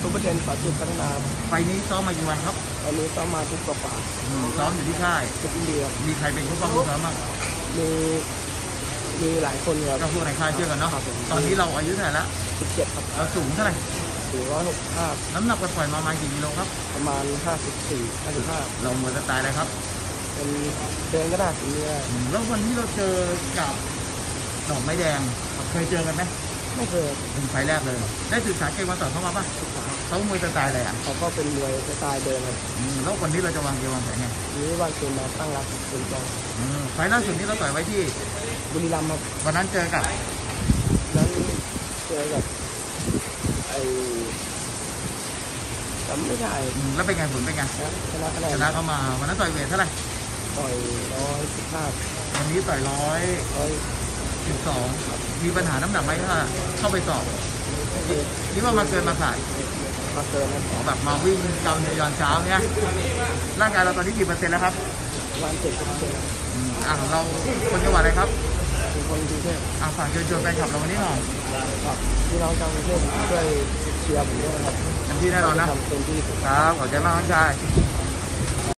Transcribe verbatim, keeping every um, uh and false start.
ซุปเปอร์เทนฝาจุดพัฒนาไฟนี้ซ้อมมากี่วันครับตอนนี้ซ้อมมาทุกกว่าซ้อมอยู่ที่ค่ายทุกเดือนมีใครเป็นผู้ป้องกันซ้อมบ้างมีมีหลายคนครับก็พวกในค่ายเชื่อกันเนาะตอนนี้เราอายุเท่าไหร่ละสิบเจ็ดครับเราสูงเท่าไหร่สูงร้อยหกสิบห้าน้ำหนักปล่อยมาประมาณกี่กิโลครับประมาณห้าสิบสี่ห้าสิบห้าเราเหมือนสไตล์อะไรครับเป็นเดินก็ได้สีนี้แล้ววันที่เราเจอกับดอกไม้แดงเคยเจอกันไหมไม่เคยเป็นไฟแรกเลยได้ศึกษาเกมมาต่อเข้ามาป่ะเขามวยสไตล์อะไรอ่ะเขาก็เป็นมวยสไตล์เดิมครับแล้ววันนี้เราจะวางเกมวางแผนไงนี้วางเกมมาตั้งรับเป็นกองไฟล่าสุดนี้เราต่อยไว้ที่บุรีรัมย์ครับวันนั้นเจอกับนั้นเจอกับไอ้จำไม่ได้แล้วเป็นไงผลเป็นไงชนะคะแนนชนะเข้ามาวันนั้นต่อยเวทเท่าไหร่ต่อยร้อยสิบห้าวันนี้ต่อยร้อยร้อยสิบสองมีปัญหาน้ำหนักไหมถ้าเข้าไปสอบนี่ว่ามาเกินมาขาดมาเกินนะอ๋อแบบมาวิ่งกำในยอนเช้าเนี่ยร่างกายเราตอนนี้กี่เปอร์เซ็นต์แล้วครับประมาณเจ็ดเปอร์เซ็นต์อ่ะเราคนจังหวัดอะไรครับเป็นคนกรุงเทพอ่ะฝากเชิญชวนแฟนคลับเราวันนี้หน่อยพี่น้องชาวกรุงเทพช่วยเชียร์ผมด้วยนะครับเต็มที่แน่นอนนะเต็มที่ครับขอบใจมากครับชาย